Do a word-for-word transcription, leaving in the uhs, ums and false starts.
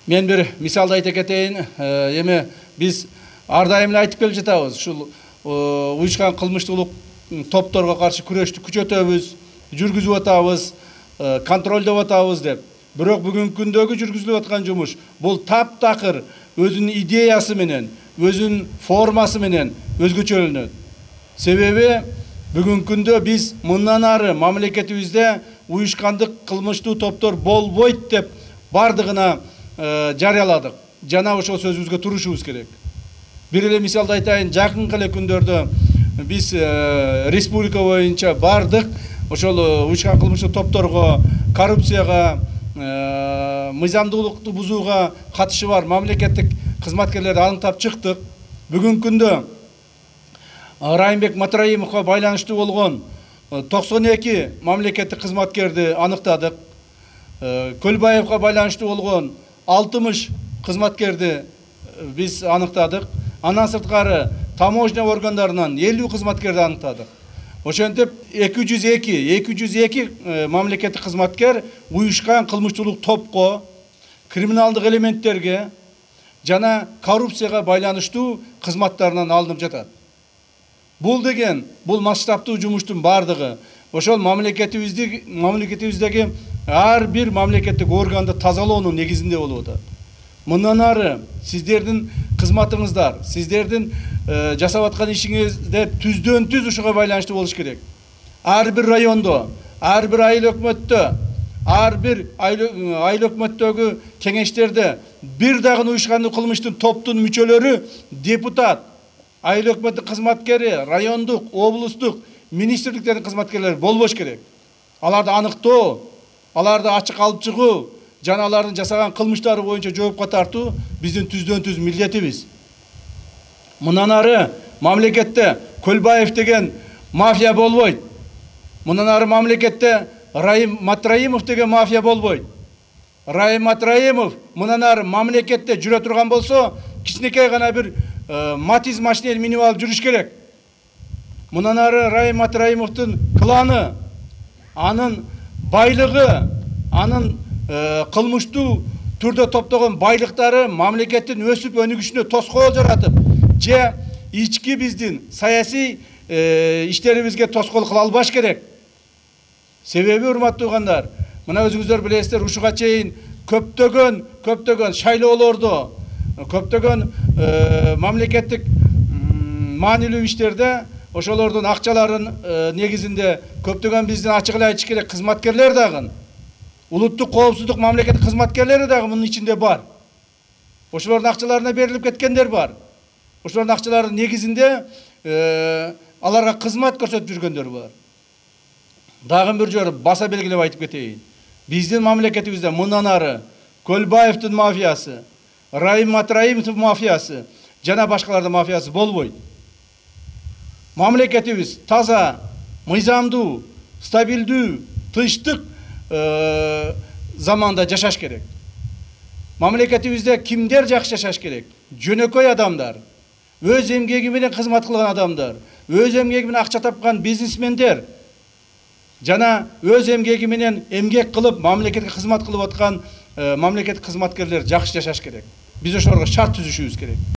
Мен bir misalda ayta keteyин, эми биз ар дайым эле айтып келе жатабыз. Ушул уюшкан кылмыштуулук топторго каршы күрөштү күчөтөбүз, жүргүзүп атабыз, контролдоп атабыз деп. Бирок бүгүнкү күндөгү жүргүзүлүп аткан жумуш бул таптакыр өзүнүн идеясы менен, өзүнүн формасы менен өзгөчөлөнөт. Себеби бүгүнкү күндө биз мындан ары мамлекетибизде уюшкандык кылмыштуу топтор болбойт деп бардыгына жарыяладык. Жана ошол сөзүбүзгө турушубуз керек. Бир эле мисалды айтайын, жакынкы эле күндөрдө биз республика боюнча бардык ошол уюшкан кылмыштуу топторго, коррупцияга, мыйзамдуулукту бузууга катышы бар мамлекеттик кызматкерлерди аныктап чыктык. Бүгүнкү күндө Райымбек Матраимовго байланыштуу болгон токсон эки мамлекеттик кызматкерди аныктадык. Көлбаевга байланыштуу болгон алтымыш кызматкерди биз аныктадык. Андан сырткары таможня органдарынан элүү кызматкерди аныктадык. Ошентип эки жүз эки мамлекеттик кызматкер уюшкан кылмыштуулук топко, криминалдык элементтерге жана коррупцияга байланыштуу кызматтарынан алынып жатат. Бул деген, бул масштабтуу жумуштун бардыгы ошол мамлекетибизди мамлекетибиздеги ар бир мамлекеттик органды тазалоонун негизинде болуп атат. Мындан ары сиздердин кызматыңыздар, сиздердин жасап аткан ишиңизде түздөн түз ушуга байланыштуу болуш керек. Ар бир райондо, ар бир айыл өкмөттө, ар бир айыл өкмөттөгү кеңештерде бир дагы уюшкандык кылмыштын топтун мүчөлөрү депутат, айыл өкмөттүк кызматкери, райондук, облустук, министрликтердин кызматкерлери болбош керек. Аларды аныктоо, аларды ачык алып чыгуу, жана алардын жасаган кылмыштары боюнча жоопко тартуу биздин түздөн түз милдетибиз. Мындан ары мамлекетте Көлбаев деген мафия болбойт. Мындан ары мамлекетте Райым Матраимов деген мафия болбойт. Райым Матраимов мындан ары мамлекетте жүрө турган болсо, кичинекей гана бир Матиз машинени минип алып жүрүш керек. Мындан ары Райым Матраимовдун кланы, анын байлыгы, анын кылмыштуу түрдө топтогон байлыктары мамлекеттин өсүп өнүгүшүнө тоскоол жаратып, же ички биздин саясий иштерибизге тоскоол кыла албаш керек. Себеби, урматтуу угандар, мына өзүңүздөр билесиздер, ушуга чейин көптөгөн, көптөгөн шайлоолордо, көптөгөн мамлекеттик маанилүү иштерде ошолордун акчаларын негизинде көптөгөн биздин ачык эле айтыш керек кызматкерлер дагы, улуттук коопсуздук мамлекеттик кызматкерлери дагы мунун ичинде бар. Ошолордун акчаларына берилип кеткендер бар. Ошолордун акчаларынын негизинде аларга кызмат көрсөтүп жүргөндөр бар. Дагы бир жолу баса белгилеп айтып кетейин. Биздин мамлекетибизде мындан ары Көлбаевдин мафиясы, Райым Матраимовдун мафиясы жана башкалардын мафиясы болбойт. Мамлекетибиз таза, мыйзамдуу, стабилдүү, тынчтык заманда жашаш керек. Мамлекетибизде кимдер жакшы жашаш керек? Жөнөкөй адамдар, өз эмгеги менен кызмат кылган адамдар, өз эмгеги менен акча тапкан бизнесмендер жана өз эмгеги менен эмгек кылып мамлекетке кызмат кылып аткан мамлекеттик кызматкерлер жакшы жашаш керек. Биз ошолорго шарт түзүшүбүз керек.